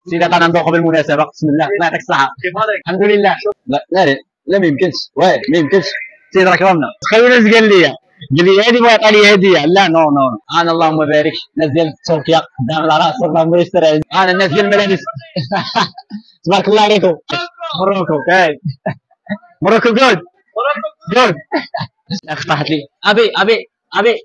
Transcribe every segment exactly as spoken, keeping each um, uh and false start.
سيدي انا ندوق بالمناسبه بسم الله الله يعطيك الصحه. كيف حالك؟ الحمد لله. لا لا لا ما يمكنش واه ما يمكنش سيدي راه كرمنا. تخيل الناس قال لي قال لي هذه بغا يعطي لي هديه. لا نو نو انا اللهم بارك الناس ديال تركيا قدام على راس اللهم يستر انا الناس ديال الملابس تبارك الله عليكم. مروكو كاين مروكو جود جود. الاخ طاحت لي ابي ابي ابي.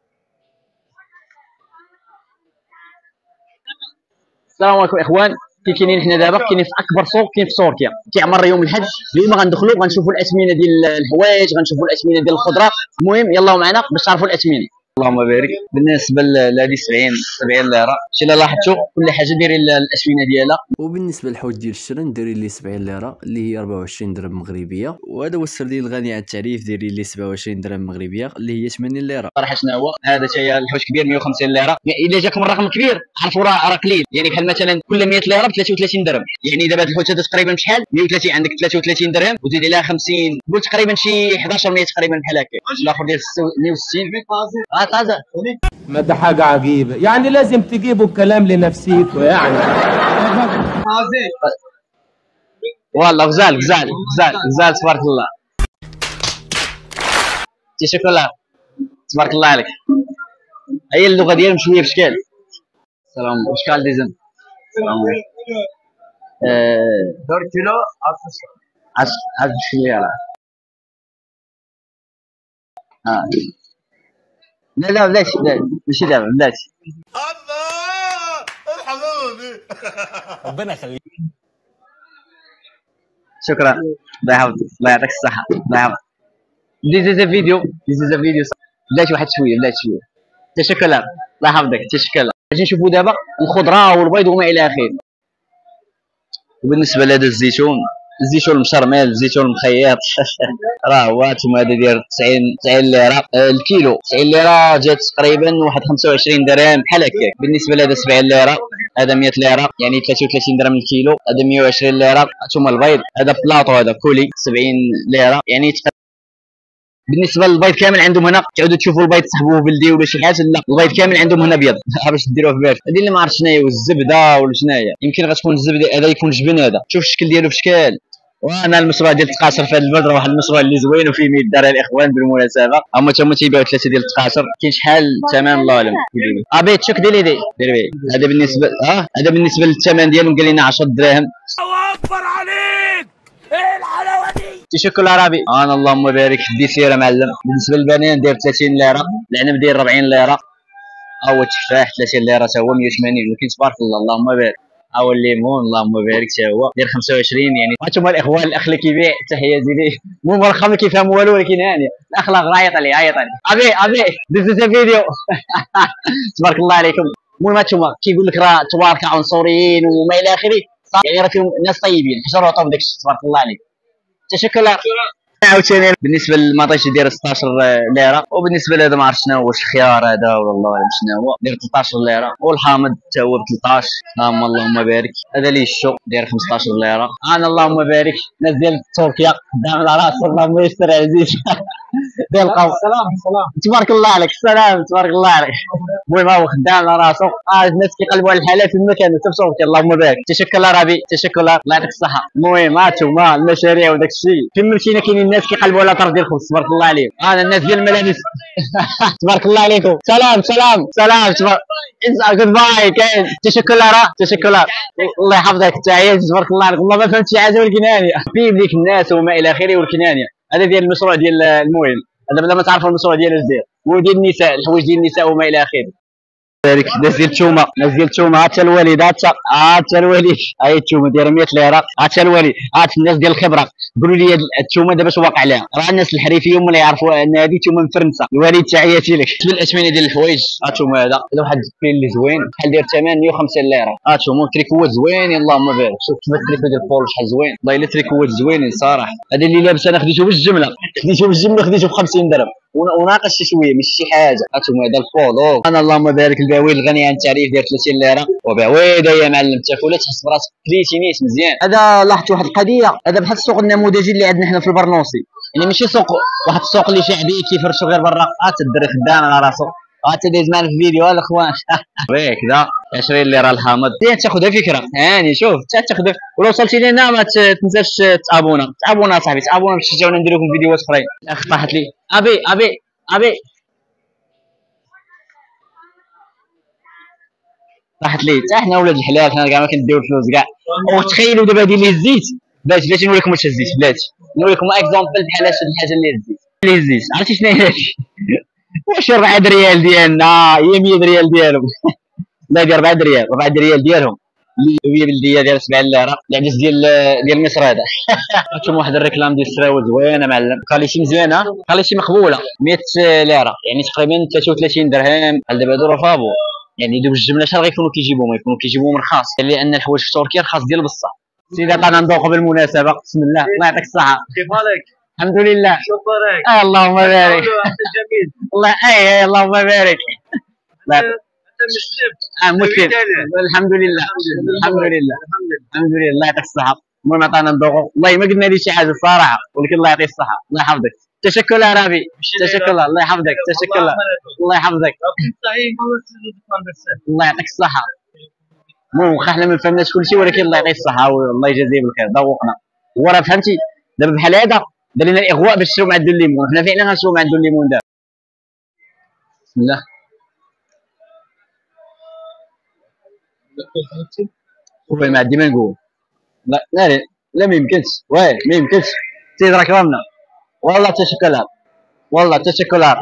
السلام عليكم اخوان. كي كاينين حنا دابا كاينين في اكبر سوق كاين في تركيا كيعمر يوم الحج. اليوم غندخلوا غنشوفوا الاثمنه ديال الحوايج غنشوفوا الاثمنه ديال الخضره. المهم يلاه معنا باش تعرفوا الاثمنه. اللهم بارك. بالنسبه لهذه سبعين سبعين ليره شي لا لاحظتوا كل حاجه دايرين الاثمنه ديالها. وبالنسبه للحوت ديال الشرن دايرين لي سبعين ليره اللي هي أربعة وعشرين درهم مغربيه. وهذا هو السردين الغني عن التعريف دايرين لي سبعة وعشرين درهم مغربيه اللي هي ثمانين ليره. صراحه شنو هو هذا شي الحوت كبير مية وخمسين ليره. اذا جاكم الرقم كبير عرفوا راه راه قليل. يعني بحال مثلا كل مية ليره ب ثلاثة وثلاثين درهم. يعني دابا هذا الحوت هذا تقريبا بشحال مية وثلاثين عندك ثلاثة وثلاثين درهم وزيد عليها خمسين قول تقريبا شي أحد عشر مية تقريبا بحال هكا. الاخر ديال مية وستين اه طازه. ما ده حاجة عجيبة يعني لازم تجيبوا الكلام لنفسيكوا يعني. والله غزال غزال غزال غزال تبارك الله. تي شوكولا تبارك الله عليك. هي اللغة ديالهم شوية بشكال. سلام بشكال ديزم. سلام دور كيلو عشرة عشرة ليرة. اه لا لا بلاش ماشي دابا بلاش. الله الحمد ربنا يخليك. شكرا الله يحفظك الله يعطيك الصحة الله يحفظك. This is a video This is a video بلاش واحد شوية بلاش شوية. تشكرا الله يحفظك تشكرا. غادي نشوفوا دابا الخضرة والبيض وما إلى آخره. وبالنسبة لهذا الزيتون الزيتون المشرمل الزيتون المخيط راه هو انتم هذا داير تسعين تسعين ليره الكيلو. تسعين ليره جات تقريبا واحد خمسة وعشرين درهم بحال هكاك. بالنسبه لهذا سبعين ليره هذا مية ليره يعني ثلاثة وثلاثين درهم الكيلو. هذا مية وعشرين ليره. انتم البيض هذا بلاطو هذا كولي سبعين ليره يعني تق... بالنسبه للبيض كامل عندهم هنا تعودوا تشوفوا البيض صاحبوه بلدي ولا شي حاجه. لا البيض كامل عندهم هنا ابيض باش ديروه في بالك. هذه اللي ما عرفت شنو هي والزبده ولا شنو هي. يمكن غتكون الزبده هذا يكون جبن. هذا شوف الشكل ديالو في شكال. وانا المشروع ديال التقاشر في هذا البلد راه واحد المشروع اللي زوين وفيه ما يدار الاخوان بالمناسبه. هما تما تيبيعوا ثلاثه ديال التقاشر. كاين شحال الثمن الله اعلم. ابي تشك ديري دي ديري هذا بالنسبه اه هذا بالنسبه للثمن ديالهم قال لنا عشرة دراهم. الله اكبر عليك ايه الحلاوه دي. تشكل عربي انا اللهم بارك دي سيره معلم. بالنسبه للبنان داير ثلاثين ليره. العنب داير أربعين ليره. او التفاح ثلاثين ليره حتى هو مية وثمانين. ولكن تبارك الله اللهم بارك. او الليمون اللهم بارك حتى هو داير خمسة وعشرين. يعني هانتوما الاخوان الاخ اللي كيبيع تحياتي ليه. المهم الرقم ما كيفهم والو ولكن هاني الاخلاق عيط عليه عيط عليه. ابي ابي ذيس از فيديو تبارك الله عليكم. المهم هانتوما كيقول لك راه توارك عنصريين وما الى اخره. يعني راه فيهم ناس طيبين حجروا عطاهم داك الشيء تبارك الله عليك. تشكر. عاوتاني بالنسبه للمطيش داير ستطاش ليره. وبالنسبه لهذا ما عرفت شنو هو واش خيار هذا ولا الله اعلم شنو هو داير ثلاثطاش ليره. والحامض حتى هو ب ثلاثطاش. هاهما اللهم بارك. هذا لي الشو داير خمسطاش ليره. انا اللهم بارك الناس ديال تركيا قدام على راس اللهم يستر عزيز ديال القوم. سلام سلام تبارك الله عليك. السلام تبارك الله عليك. المهم هو خدام على راسو. اه الناس كيقلبوا على الحالات في المكان حتى في تركيا اللهم بارك. تشكر ربي تشكر الله يعطيك الصحه. المهم هانتوما المشاريع وداك الشيء فين ما مشينا كاينين الناس كيقلبوا على طرف ديال الخبز تبارك الله عليهم. انا الناس ديال الملابس تبارك الله عليكم. سلام سلام سلام جود باي. كاين تشكر راه تشكر الله يحفظك تحياتي تبارك الله عليك. والله ما فهمت شي حاجه ولكن هانيه في ديك الناس وما الى اخره ولكن هانيه. هذا ديال المشروع ديال المهم هذا بلا ما تعرفوا المشروع ديال الجزائر وديال النساء الحوايج ديال النساء وما الى اخره. بارك ناس ديال الثومه ناس ديال الثومه حتى الوالد حتى حتى الوالد هاي الثومه دايره مية ليره. حتى الوالد حتى الناس ديال الخبره قولوا لي هاد الثومه دابا اش واقع عليها. راه الناس الحريفيه هما اللي يعرفوا ان هذه ثومه مفرنسه. الوالد تحياتي لك. بالنسبه للاثمنه ديال الحوايج هانتوما هذا هذا واحد الكريل اللي زوين بحال داير الثمن مية وخمسين ليره. هانتوما التريكوات زوينين اللهم بارك. شوف كيف التريكو ديال البول شحال زوين والله الا التريكوات زوينين صراحه. هذا اللي لابس انا خديته بالجمله خديته بالجمله خديته ب خمسين درهم وناقص شي شويه ماشي شي حاجه. هانتوما هذا البولو انا اللهم بارك الباوي الغني عن التعريف داير ثلاثين ليره. وبعويده يا معلم تاكلها تحس براسك كليتي نيت مزيان. هذا لاحظت واحد القضيه هذا بحال السوق النموذجي اللي عندنا حنا في البرنوسي. يعني ماشي سوق واحد السوق اللي شعبي كيفرشوا غير برا. حتى الدري خدام على راسو حتى دايز معنا في الفيديو الاخوان وي كذا عشرين ليره الحامض زين تاخذها فكره هاني شوف حتى تاخذ ولو وصلتي لينا ما تنساش تابونا تابونا صاحبي تابونا باش تشجعونا ندير لكم فيديوهات اخرين. الاخ طاحت لي ابي ابي ابي طاحت لي حتى حنا ولاد الحلال حنا كاع ما كنديو الفلوس كاع. وتخيلوا دابا هادي اللي هزيت باش بلاتي نوريكم واش هزيت بلاتي نوريكم اكزومبل بحال هاد الحاجه اللي هزيت اللي هزيت عرفتي شنو هي هادي واش أربعة ريال ديالنا هي مية ريال ديالهم لا ديال أربعة ريال أربعة ريال ديالهم اللي هي بلديه ديال سبعة ليره العدس ديال ديال مصر هذا. شوف واحد الريكلام ديال السراول زوينه معلم كاليتي مزيانه كاليتي مقبوله مية ليره يعني تقريبا ثلاثة وثلاثين درهم. بحال دابا هادو راه فابور يعني دوك الجمله شحال غيكونوا كيجيبوهم يكونوا كيجيبوهم رخاص لان الحوايج في تركيا رخاص ديال بصح. سيدي عطانا نذوقوا بالمناسبه بسم الله الله يعطيك الصحه. كيف حالك؟ الحمد لله شكرا. آه اللهم بارك جميل. الله اي اللهم بارك. انت مسلم؟ اه مسلم الحمد لله الحمد لله الحمد لله الله يعطيك الصحه. المهم عطانا نذوقوا والله ما قلنا لي شي حاجه الصراحه ولكن الله يعطيك الصحه الله يحفظك. تشكر عربي تشكر الله يحفظك تشكر الله يحفظك الله يعطيك الصحه. المهم واخا حنا ما فهمناش كلشي ولكن الله يعطيه الصحه والله يجازيه بالخير ذوقنا. هو راه فهمتي دابا بحال هذا دار لنا الاغواء باش نشريو معدو الليمون حنا فعلا غنشريو معدو الليمون دابا. بسم الله شوفي ما عندي ما نقول لا لا لا ما يمكنش واه ما يمكنش سيد راك رامنا والله تشكلها والله تشكلها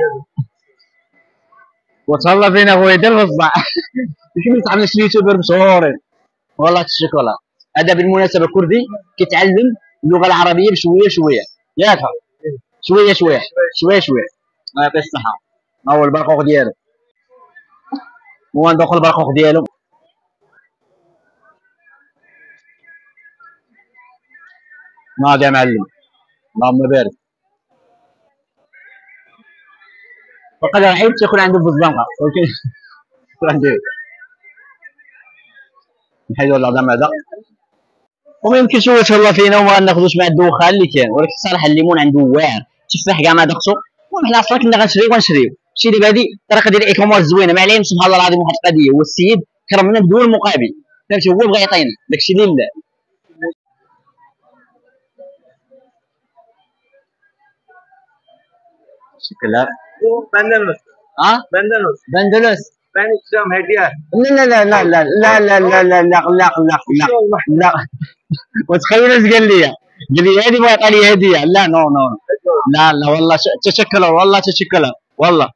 وتهلا فينا خويا دير الصباح كيما تعمل شي يوتيوبر مشهورين والله تشكلها. هذا بالمناسبه كردي كيتعلم اللغه العربيه بشويه شويه ياك شويه شويه شويه شويه الله يعطيه الصحه. ها هو البرقوق ديالو هو ندوق البرقوق ديالو ناضي يا معلم اللهم بارك. وقد رحيت تكون عنده في الزنقه ولكن شكون ندير نحيدو العظام هذا وما يمكنش هو يتهلا فينا وما ناخذوش مع الدوخه اللي كاين. ولكن الصراحه الليمون عنده واعر التفاح كاع ما دقتو. المهم حنا اصلا كنا غنشريو غنشريو شي دابا هادي الطريقه ديال الاي كوميرس زوينه ما عليهم سبحان الله العظيم. واحد القضيه هو السيد كرمنا بدون المقابل فهمتي هو بغى يعطينا داكشي لله. شكلها بندلوس ها بندلوس بندلوس ثاني الشام هديه. لا لا لا لا لا لا لا لا لا لا لا لا لا وتخيل اش قال لي قال لي هذه ما يعطي لي هديه لا نو نو لا لا والله تشكلها والله تشكلها والله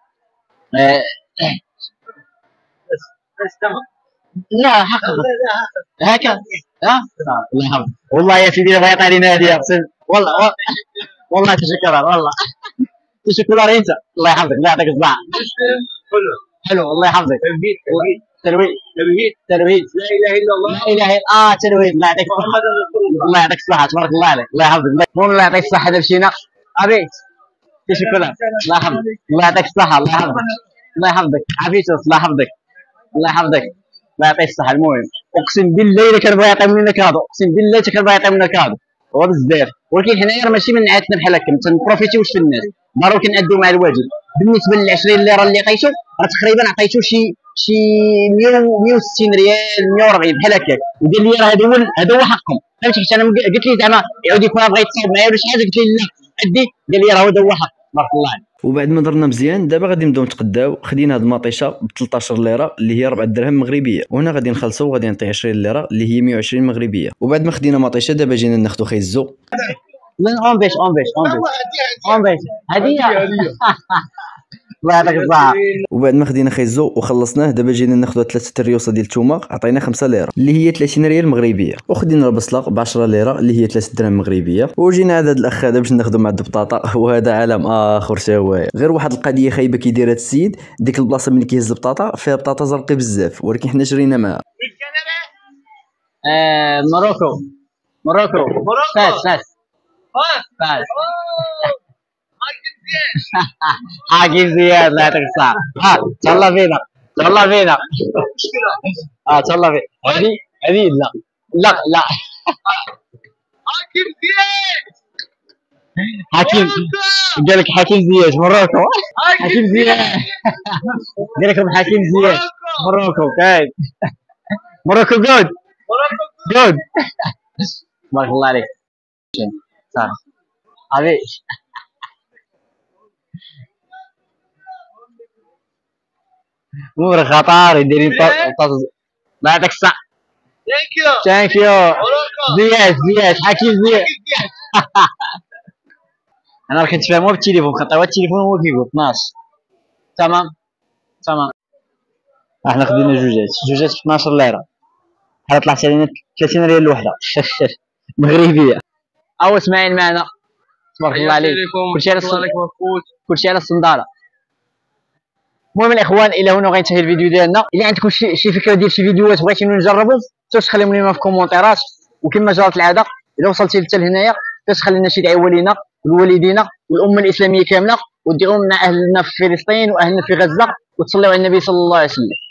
بس تمام لا حقا هكا ها الله يحفظك والله يا سيدي بغا يعطي لنا هديه والله والله تشكرها والله تشكرها انت الله يحفظك الله يعطيك الصحه. حلو حلو الله يحفظك. توحيد تلويد توحيد تلويد لا اله الا الله لا اله الا اه تلويد الله يعطيك الصحه الله يعطيك الصحه تبارك الله عليك الله يحفظك. المهم الله يعطيك الصحه دابا مشينا ابيت تشكرها الله يحفظك الله يعطيك الصحه الله يحفظك الله يحفظك عافيتك الله يحفظك الله يحفظك الله يعطيك الصحه. المهم اقسم بالله الا كان بغا يعطي لنا كادو اقسم بالله حتى كان بغا يعطي لنا كادو هو بزاف ولكن حنايا راه ماشي من عادتنا بحال هكا تنبروفيتيوش في الناس ضروري كنأديو مع الواجب. بالنسبه لل عشرين ليره اللي عطيتو راه تقريبا عطيتو شي شي مية وستين ريال مية وأربعين بحال هكاك وقال لي راه هذا هو هذا هو حقهم فهمتي. حيت انا قلت لي زعما يعاود يكون بغا يتصاوب معايا ولا شي حاجه قلت لي لا عدي قال لي راه هذا هو حق تبارك الله عليك. وبعد ما درنا مزيان دابا غادي نبداو نتقداو. خدينا هاد المطيشه ب ثلاثة عشر ليره اللي هي أربعة دراهم مغربيه وهنا غادي نخلصوا وغادي نعطي عشرين ليره اللي هي مية وعشرين مغربيه. وبعد ما خدينا مطيشه دابا جينا ناخذ خيزو من اون بيش اون بيش اون بيش اون بيش هديه الله يعطيك الصحه. وبعد ما خدينا خيزو وخلصناه دابا جينا ناخذ ثلاثه تريوسه ديال الثومه عطينا خمسة ليره اللي هي ثلاثين ريال مغربيه. وخدينا البصله ب عشرة ليره اللي هي ثلاثة دراهم مغربيه. وجينا عند هذا الاخ هذا باش ناخذو مع البطاطا وهذا عالم اخر تا هو غير واحد القضيه خايبه كيدير هذا السيد. ديك البلاصه ملي كيهز البطاطا فيها بطاطا زرقي بزاف ولكن حنا شرينا معها آه موروكو موروكو فاس فاس فاس حاكم زياد الله يعطيك الصحة. ها تهلا فينا تهلا فينا اه تهلا فينا هذه هذه لا لا لا حاكم زياد حكيم قال لك حكيم زياش مروكو. حكيم زياش قال لكم حكيم زياش مروكو. كاين مروكو جود جود. بارك الله عليك. صافي هذه مور خطار يديرين طاز. الله يعطيك الصحة. ثانك يو. زياش زياش حكيم زياش. انا راه كنتفاهموا بالتليفون خاطر هو التليفون هو كيقول اثناش. تمام تمام. احنا خدينا جوجات جوجات ب اثناش ليره. بحال طلعت علينا ثلاثين ريال الوحده مغربيه. او اسماعيل معنا تبارك الله عليك. كلشي على الصنداره كلشي على الصنداره. المهم الاخوان الى هنا غينتهي الفيديو ديالنا. الا عندكم شي شي فكره ديال شي فيديوهات بغيتينو نجربوا تخليهم لنا في الكومونتيرات. وكما جرت العاده اذا وصلتي حتى لهنايا تخلي لنا شي دعوه ولينا والوالدينا والامه الاسلاميه كامله، ودعوا مع اهلنا في فلسطين واهلنا في غزه وتصليوا على النبي صلى الله عليه وسلم.